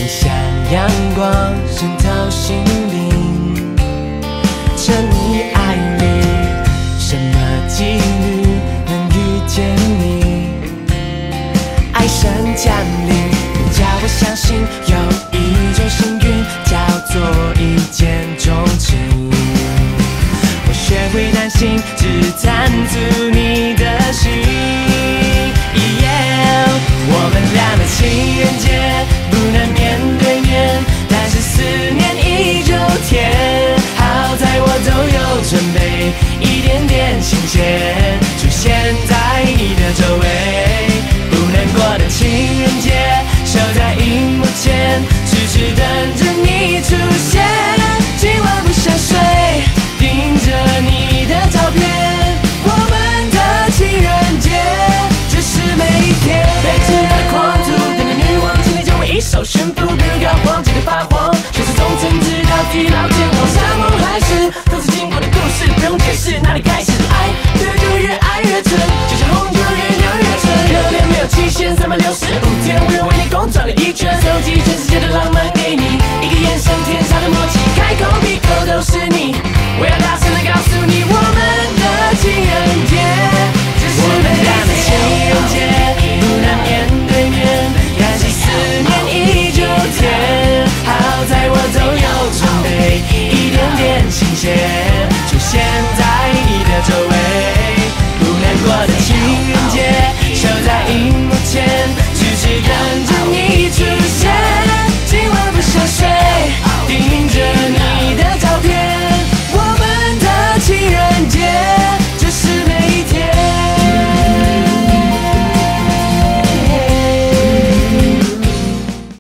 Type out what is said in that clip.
你像阳光渗透心灵，沉溺爱里，什么几率能遇见你？爱神降临，叫我相信有一种幸运叫做一见钟情。我学会担心，只贪图你的心。我们俩的情人节不能面对面，但是思念依旧甜。好在我都有准备一点点新鲜，出现在你的周围。不难过的情人节，守在荧幕前，痴痴等着你出现。今晚不想睡，盯着你的照片。我们的情人节，只是每一天。被直白的狂徒，等着女王今天就会一手宣布，不用搞忘记的发慌，全是从政治到地老天荒，山盟海誓都是经过的故事，不用解释哪里开始。爱就越爱越真，就像红酒越酿越醇，热恋没有期限，365天，我愿为你公转了一圈，手机